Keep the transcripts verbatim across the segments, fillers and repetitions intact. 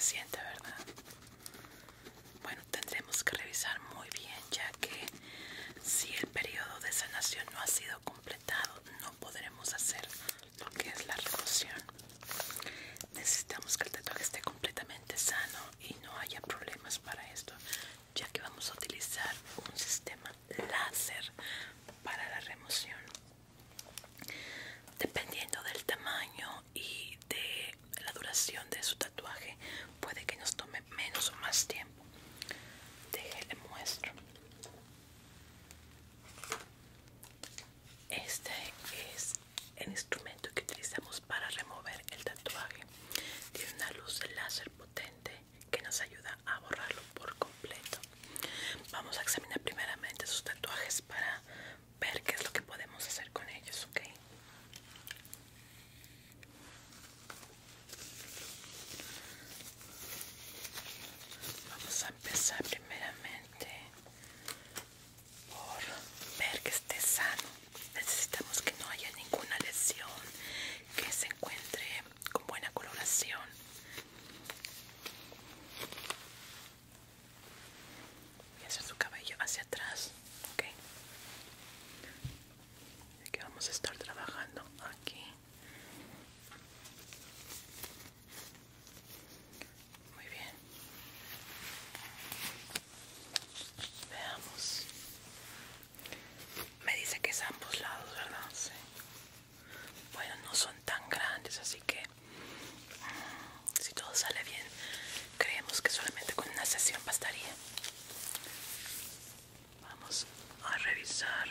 reciente, ¿verdad? Bueno, tendremos que revisar muy bien, ya que si el periodo de sanación no ha sido completado, no podremos hacer lo que es la remoción. Necesitamos que el tatuaje esté completamente sano y no haya problemas para esto, ya que vamos a utilizar un sistema láser para la remoción. Dependiendo del tamaño y de la duración de su tatuaje, puede que nos tome menos o más tiempo. Déjele muestro. Este es el instrumento que utilizamos para remover el tatuaje. Tiene una luz de láser potente que nos ayuda a borrarlo por completo. Vamos a examinar primeramente sus tatuajes para ver qué es lo que podemos hacer con ellos, ¿ok? Vamos a empezar primeramente por ver que esté sano. Necesitamos que no haya ninguna lesión, que se encuentre con buena coloración. Voy a hacer su cabello hacia atrás, ¿ok? Y que vamos a estar trabajando aquí. Muy bien. Veamos. Me dice que es a ambos lados, ¿verdad? Sí. Bueno, no son tan grandes, así que mmm, si todo sale bien, creemos que solamente con una sesión bastaría. Vamos a revisar.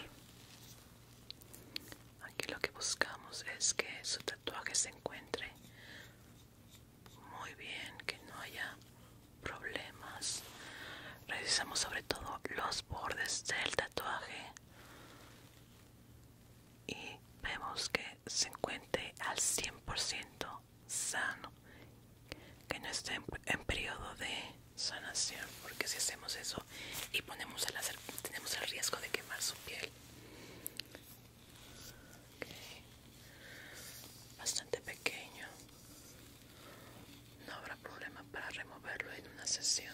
Aquí lo que buscamos es que su tatuaje se encuentre muy bien, que no haya problemas. Revisamos sobre todo los bordes del tatuaje y vemos que se encuentre al cien por ciento sano, que no esté en, en periodo de sanación, porque si hacemos eso y ponemos el láser, tenemos el riesgo de quemar su piel. Okay. Bastante pequeño, no habrá problema para removerlo en una sesión.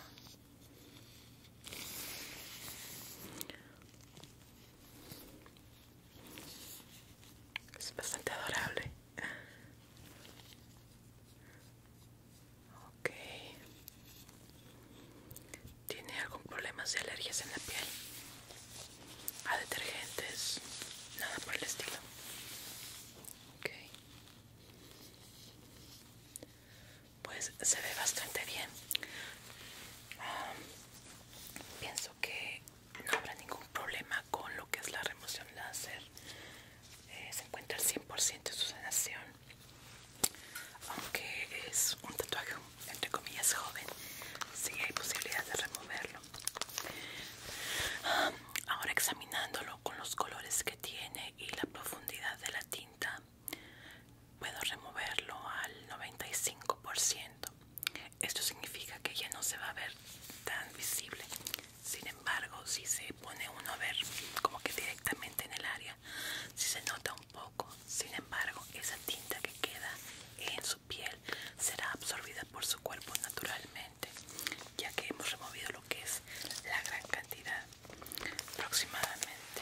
Es bastante adorable. Ok. ¿Tiene algún problema de alergias en la piel? ¿A detergentes? Nada por el estilo. Ok. Pues se ve bastante bien. Um, pienso que no habrá ningún problema con lo que es la remoción láser. Eh, se encuentra al cien por ciento de su sanación. Aunque es un tatuaje entre comillas joven, sí hay posibilidad de removerlo. Um, ahora examinándolo con los colores que tiene y la profundidad de la tinta, puedo removerlo al noventa y cinco por ciento. Esto significa que ya no se va a ver tan visible. Sin embargo, si se pone uno a ver como que directamente en el área, si se nota un poco. Sin embargo, esa tinta que queda en su piel será absorbida por su cuerpo naturalmente, ya que hemos removido lo que es la gran cantidad. Aproximadamente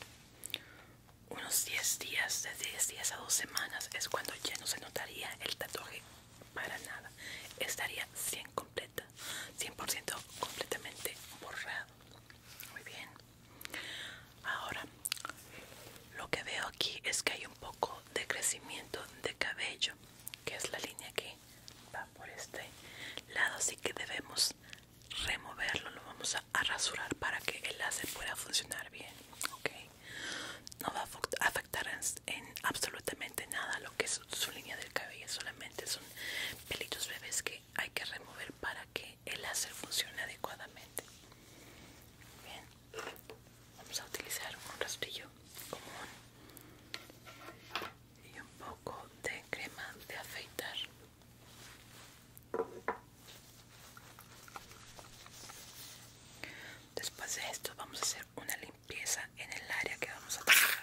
unos diez días, de diez días a dos semanas es cuando ya no se notaría el tatuaje para nada. Estaría cien completa, cien por ciento completamente borrado. Muy bien. Ahora, lo que veo aquí es que hay un poco de crecimiento de cabello, que es la línea que va por este lado, así que debemos removerlo. Lo vamos a, a rasurar para que el láser pueda funcionar bien. Okay. No va a afectar en, en absolutamente nada lo que es su línea del cabello, solamente son pelitos bebés que hay que remover para que el láser funcione adecuadamente. Bien, vamos a utilizar un rastrillo común y un poco de crema de afeitar. Después de esto vamos a hacer una limpieza en el área que vamos a trabajar.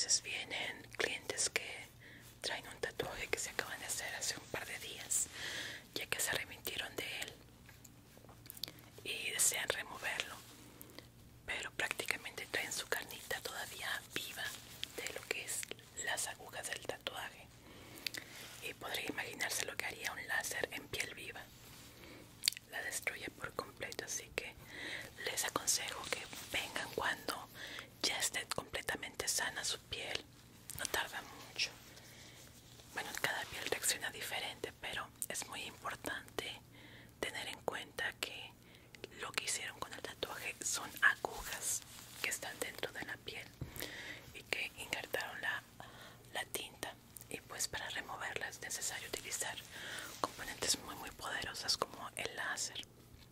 veces vienen clientes que traen un tatuaje que se acaban de hacer hace un par de días, ya que se arrepintieron de él y desean removerlo, pero prácticamente traen su carnita todavía viva de lo que es las agujas del tatuaje, y podría imaginarse lo que haría un láser en piel viva. La destruye por completo, así que les aconsejo que vengan cuando ya esté completamente sana su piel. No tarda mucho. Bueno, cada piel reacciona diferente, pero es muy importante tener en cuenta que lo que hicieron con el tatuaje son agujas que están dentro de la piel y que injertaron la, la tinta, y pues para removerla es necesario utilizar componentes muy muy poderosas como el láser.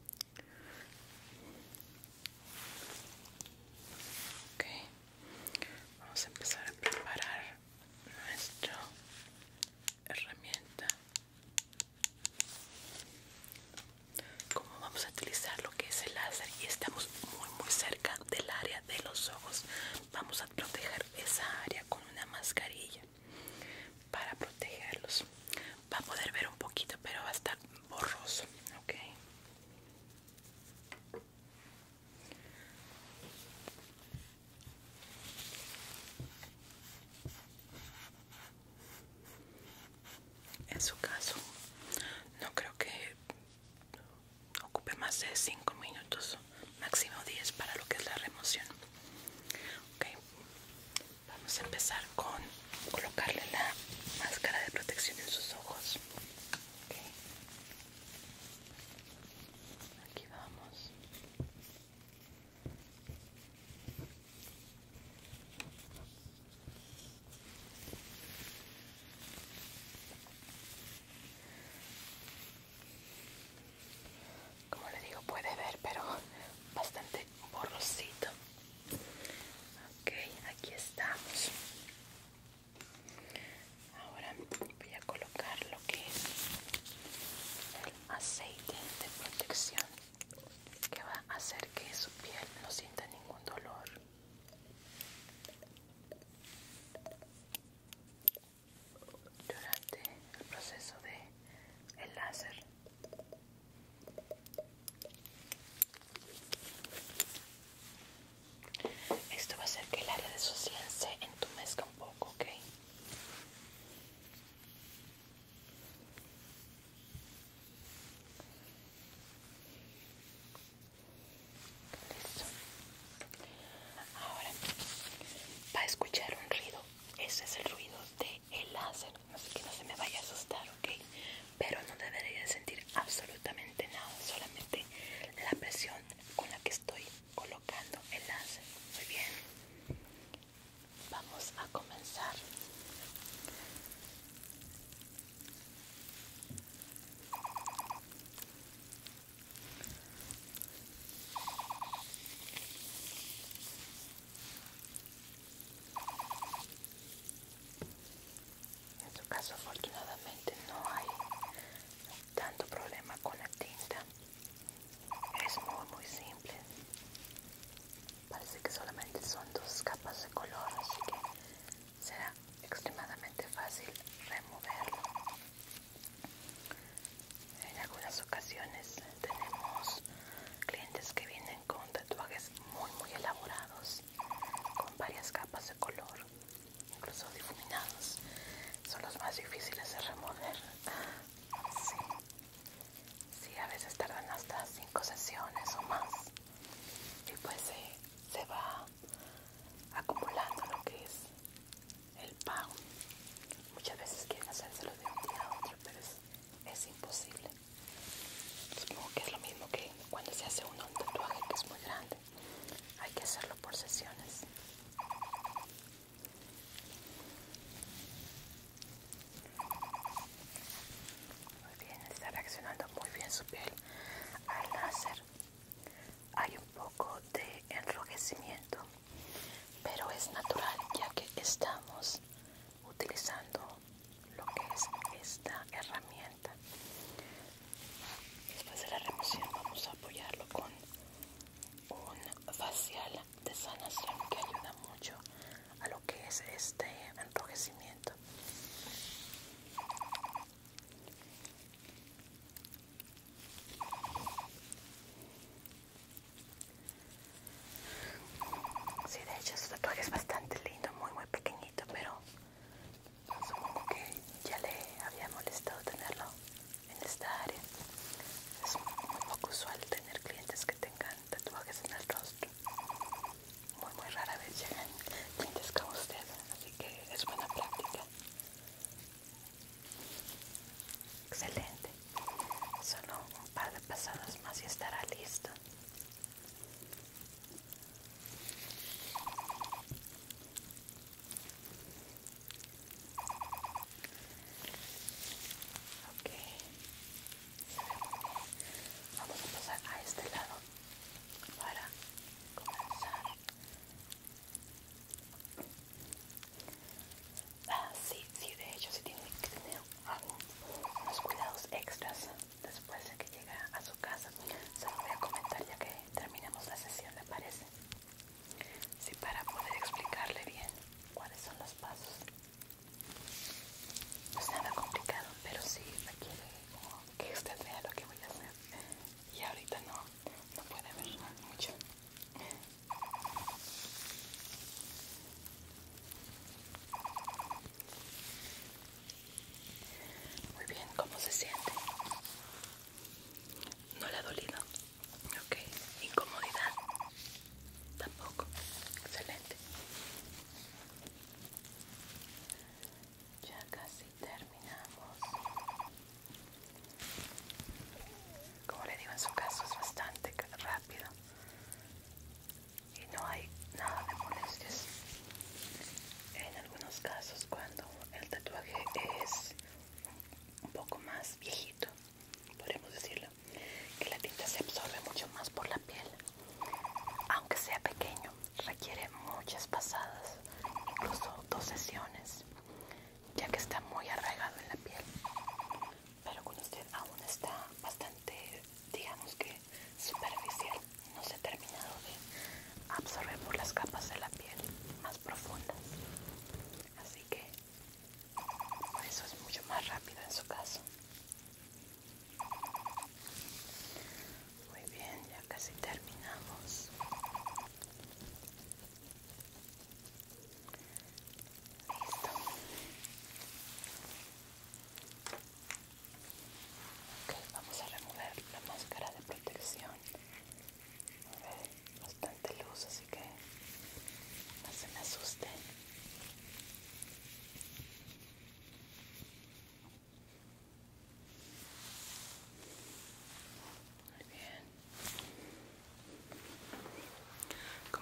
Ok, vamos a empezar a preparar nuestra herramienta. Como vamos a utilizar lo que es el láser y estamos muy muy cerca del área de los ojos, vamos a proteger esa área con una mascarilla para protegerlos. Va a poder ver un poquito, pero va a estar borroso, ok. En su caso, no creo que ocupe más de cinco minutos, máximo diez para lo que es la remoción. Ok, vamos a empezar con colocarle la máscara de protección en sus ojos. Okay. Aquí vamos. Como le digo, puede ver, pero bastante borrosito. Ok, aquí estamos. Ahora voy a colocar lo que es el aceite de protección, que va a hacer que su piel no sienta ningún dolor. Durante el proceso de el láser. Esto va a hacer que el área de su sien se entumezca un poco, ¿ok? Listo. Ahora va a escuchar un ruido. Ese es el ruido del láser, así que no se me vaya a asustar, ¿ok? Pero no debería sentir absolutamente nada, solamente la presión con la que estoy colocando el láser. Muy bien. Vamos a comenzar. En su caso, afortunadamente, no hay tanto problema con la tinta. Es muy muy simple. Parece que solamente son dos capas de color, así que será extremadamente fácil removerlo. En algunas ocasiones tenemos clientes que vienen con tatuajes muy muy elaborados, con varias capas de color, incluso difuminados. Son los más difíciles de remover. Sí, sí, a veces tardan hasta cinco sesiones o más, y pues se, se va acumulando lo que es el pago. Muchas veces quieren hacérselo de un día a otro, pero es, es imposible. Supongo que es lo mismo que cuando se hace uno un tatuaje que es muy grande. Hay que hacerlo por sesiones. Muy bien, está reaccionando muy bien su piel al láser.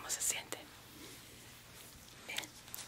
¿Cómo se siente? Bien.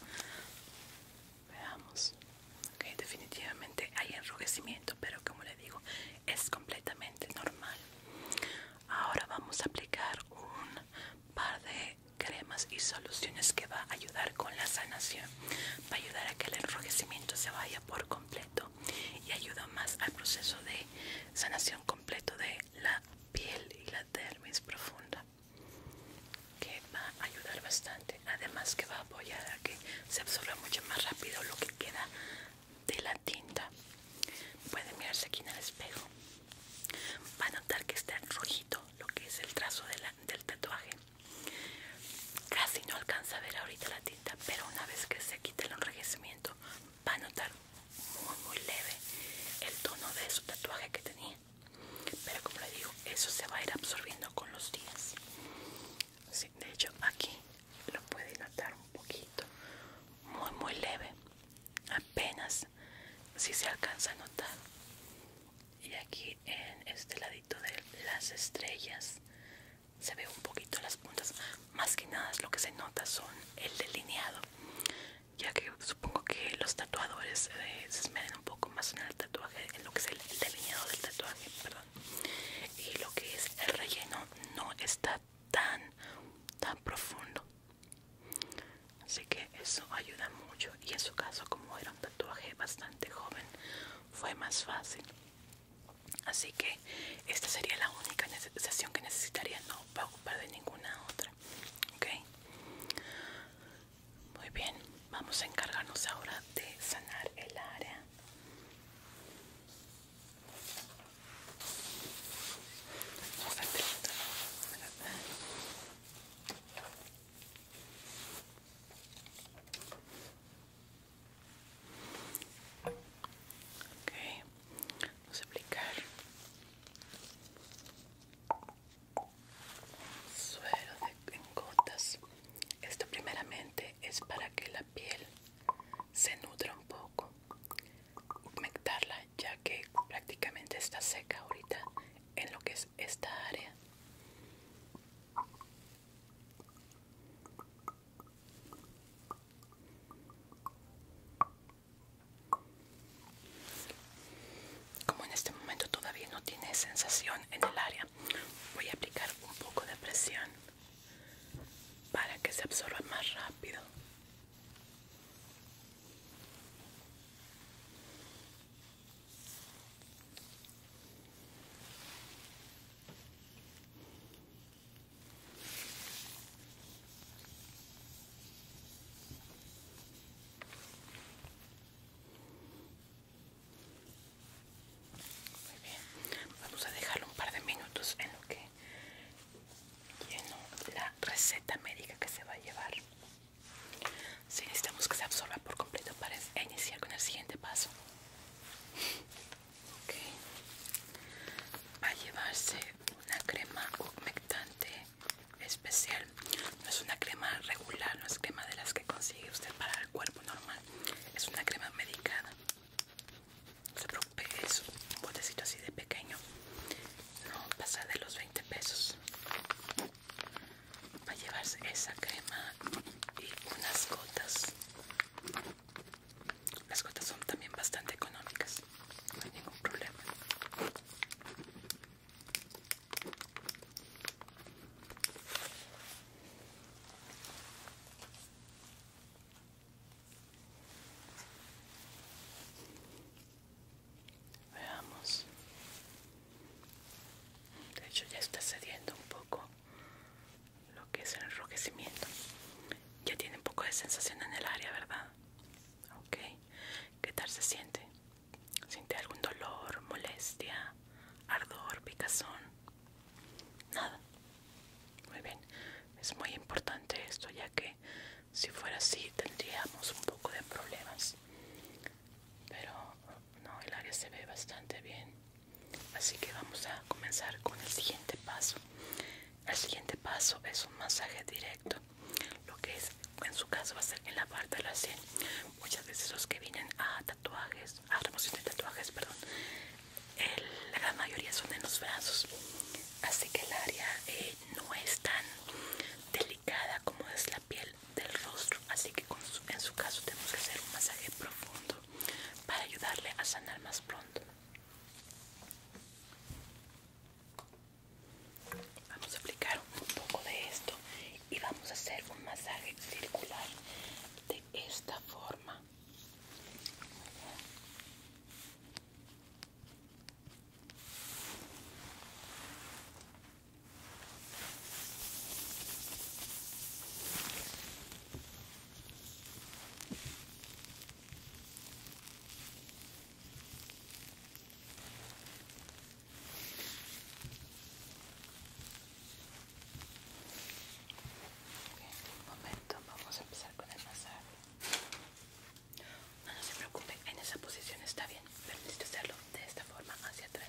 Veamos. Ok, definitivamente hay enrojecimiento, pero como le digo, es completamente normal. Ahora vamos a aplicar un par de cremas y soluciones que va a ayudar con la sanación. Va a ayudar a que el enrojecimiento se vaya por completo y ayuda más al proceso de sanación completo de la piel y la dermis profunda, que va a ayudar bastante. Además que va a apoyar a que se absorba mucho más rápido lo que queda de la tinta. Puede mirarse aquí en el espejo. Va a notar que está rojito lo que es el trazo de la, del tatuaje. Casi no alcanza a ver ahorita la tinta, pero una vez que se quite el enrojecimiento va a notar muy muy leve el tono de su tatuaje que tenía. Pero como le digo, eso se va a ir absorbiendo con los días. Sí, de hecho aquí lo puede notar un poquito, muy muy leve, apenas si se alcanza a notar. Y aquí en este ladito de las estrellas se ve un poquito las puntas. Más que nada lo que se nota son el delineado, ya que supongo que los tatuadores eh, se esmeran un poco más en el tatuaje, en lo que es el, el delineado del tatuaje, perdón. Y lo que es el relleno no está tan tan profundo, así que eso ayuda mucho. Y en su caso, como era un tatuaje bastante joven, fue más fácil. Así que esta sería la única sesión que necesitaría, no va a ocupar de ninguna otra. Ok, muy bien, vamos a encargarnos ahora de sanar el área. Bastante lento, ¿no? Ok, vamos a aplicar suero de, en gotas. Esto primeramente es para que la piel se nutra un poco, humectarla, ya que prácticamente está seca ahorita en lo que es esta área. Como en este momento todavía no tiene sensación en el área, voy a aplicar un poco de presión para que se absorba más rápido. Muy bien, vamos a dejarlo un par de minutos en lo que lleno la receta médica que se va a llevar. Si necesitamos que se absorba por completo para iniciar con el siguiente paso. Okay. Va a llevarse una crema humectante especial. No es una crema regular, no es crema de las que consigue usted para el cuerpo normal. Es una crema medicada. No se preocupe, es un botecito así de pequeño. No pasa de los veinte pesos. Va a llevarse esa crema y unas gotas. Las gotas son también bastante económicas, no hay ningún problema. Veamos. De hecho ya está cediendo un poco lo que es el enrojecimiento. Ya tiene un poco de sensación en el área, ¿verdad? Ok. ¿Qué tal se siente? ¿Siente algún dolor, molestia, ardor, picazón? Nada. Muy bien. Es muy importante esto, ya que si fuera así tendríamos un poco de problemas. Pero no, el área se ve bastante bien. Así que vamos a comenzar con el siguiente paso. El siguiente paso es un masaje directo. Lo que es, en su caso, va a ser en la parte de la sien. Muchas veces los que vienen a tatuajes, a remoción de tatuajes, perdón, el, la gran mayoría son en los brazos. Así que el área eh, no es tan delicada como sanar más pronto. Vamos a aplicar un poco de esto y vamos a hacer un masaje circular de esta forma. Un momento, vamos a empezar con el masaje. No, no se preocupe, en esa posición está bien, pero necesito hacerlo de esta forma hacia atrás.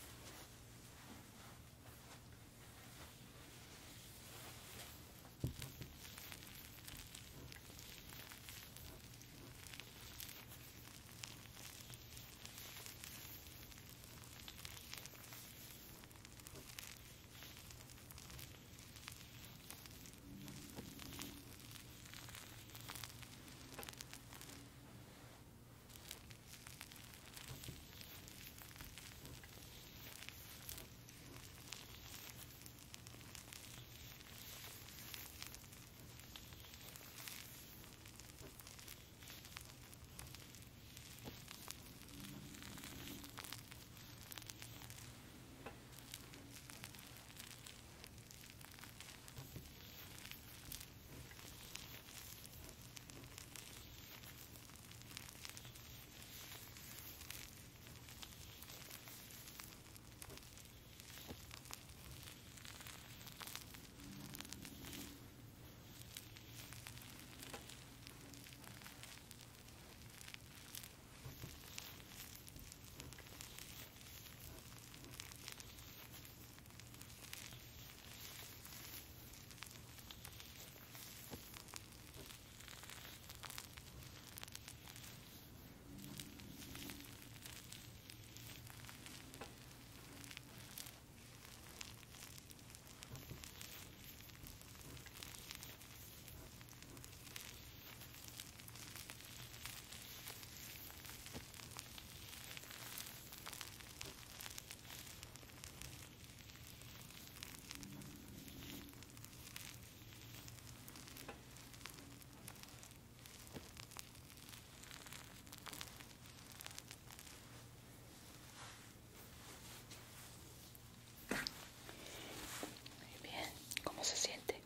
¿Cómo se siente?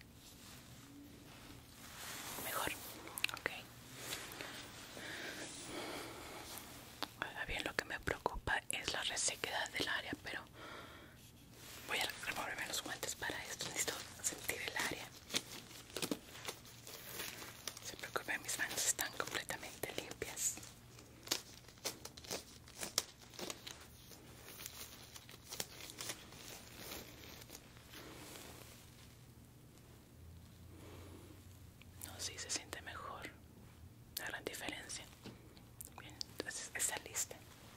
Mejor. Ok. Ahora bien, lo que me preocupa es la resequedad del área, pero voy a removerme los guantes para esto. Necesito sentir el área. No se preocupe, mis manos están completamente limpias. No, sí se siente mejor. La gran diferencia. Bien, entonces está lista.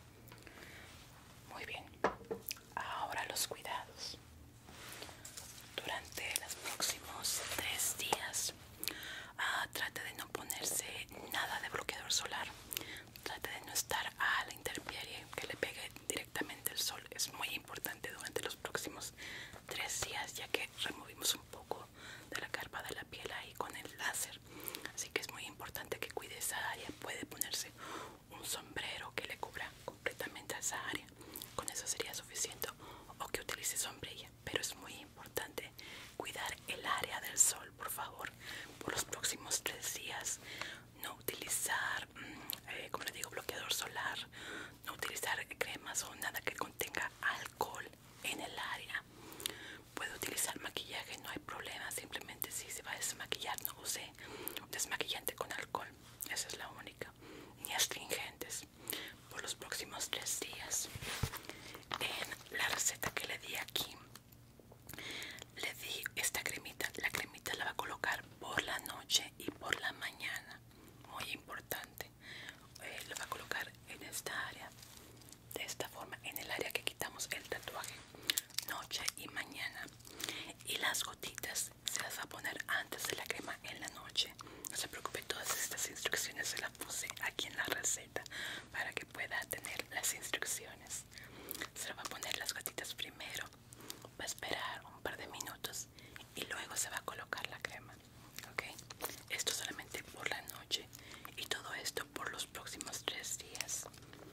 Muy bien. Ahora los cuidados. Durante los próximos tres días, ah, trate de no ponerse nada de bloqueador solar. Trate de no estar a la intemperie, que le pegue directamente el sol. Es muy importante durante los próximos tres días, ya que removimos un poco de la capa de la piel ahí con el láser. Así que es muy importante que cuide esa área. Puede ponerse un sombrero que le cubra completamente a esa área. Con eso sería suficiente. O que utilice sombrilla. Pero es muy importante cuidar el área del sol, por favor. Por los próximos tres días. No utilizar, eh, como le digo, bloqueador solar. No utilizar cremas o nada que contenga alcohol en el área. Puede utilizar maquillaje, no hay problema. Simplemente si se va a desmaquillar, no use desmaquillante con alcohol. Esa es la única. Ni astringentes por los próximos tres días. En la receta que le di aquí, le di esta cremita. La cremita la va a colocar por la noche y por la mañana. Muy importante. Eh, la va a colocar en esta área. De esta forma, en el área que quitamos el tatuaje. noche y mañana. Y las gotitas se las va a poner antes de la crema en la noche. No se preocupe, todas estas instrucciones se las puse aquí en la receta para que pueda tener las instrucciones. Se le va a poner las gotitas primero, va a esperar un par de minutos y luego se va a colocar la crema. Ok, esto solamente por la noche y todo esto por los próximos tres días.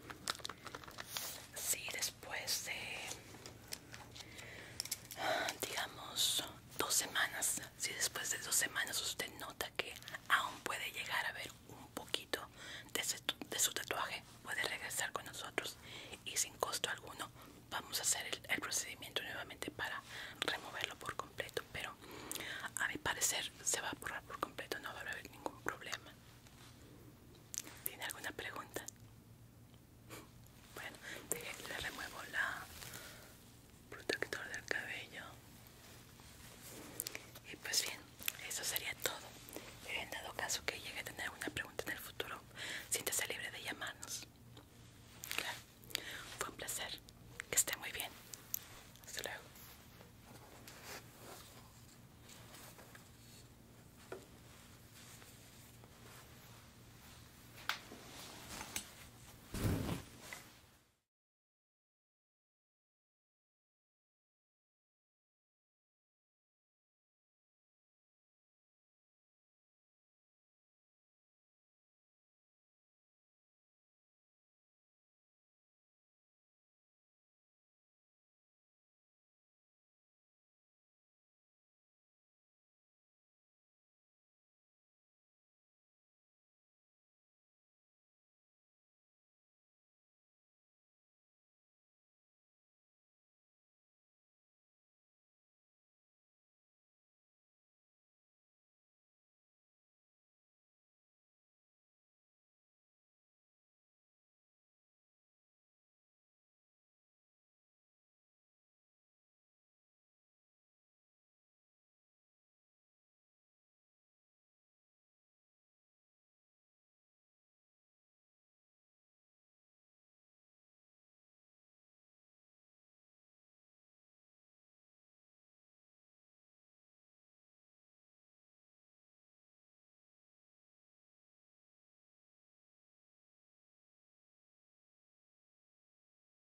Si después de, digamos, dos semanas, si después de dos semanas usted nota que aún puede llegar a ver un poquito de, ese, de su tatuaje, puede regresar con nosotros y sin costo alguno vamos a hacer el, el procedimiento nuevamente para removerlo por completo, pero a mi parecer se va a borrar por completo.